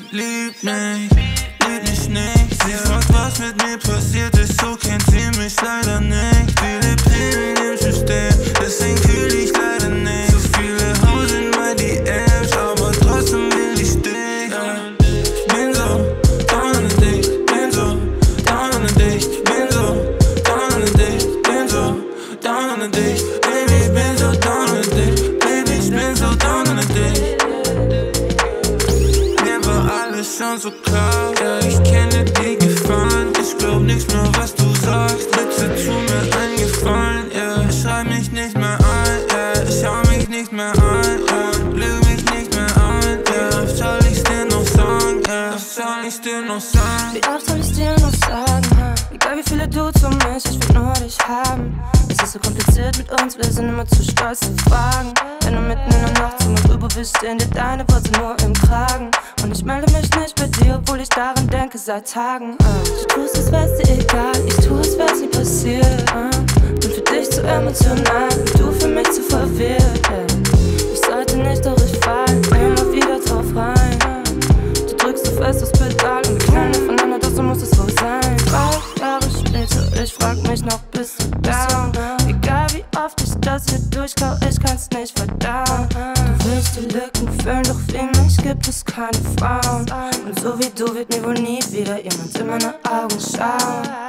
liebt mich nicht. Sie fragt, was mit mir passiert ist, so kennt sie mich leider nicht. Viele Pillen im System, deswegen fühl ich leider nicht. So viele Hoes in my DMs, aber trotzdem will ich dich. Bin so down on dich, bin so down on dich, bin so down on dich, bin so down on dich. Baby, ich bin so down on dich, Baby, ich bin so down on dich. Mir war alles schon so klar, ja, ich kenne die Gefahren. Ich glaub nichts mehr, was du sagst, bitte tu mir einen Gefallen, ja. Schreib mich nicht mehr an, ja, schau mich nicht mehr an, ja. Lüg mich nicht mehr an, ja. Was soll ich's dir noch sagen, ja. Was soll ich's dir noch sagen? Wie oft soll ich's dir noch sagen? Egal wie viele du zu mich, ich will nur dich haben. Es ist so kompliziert mit uns, wir sind immer zu stolz zu fragen. Wenn du mitten in der Nacht zu mir rüber bist, stehen dir deine Worte nur im Kragen. Und ich melde mich nicht bei dir, obwohl ich daran denke seit Tagen. Ich tu's, als wär's dir egal, ich tu, als wär's nie passiert. Bin für dich zu emotional, du für mich zu verwirrt. Ich sollte nicht, doch ich fall immer wieder drauf rein. Du drückst so fest aufs Pedal und wir knallen aufeinander, doch so muss es wohl sein. 3 Jahre später, ich frag mich noch, bist du down? Egal wie oft ich das hier durchkau, ich kann's nicht verdauen. Du willst die Lücken füllen, doch wie mich gibt es keine Frauen. Und so wie du wird mir wohl nie wieder jemand in meine Augen schauen.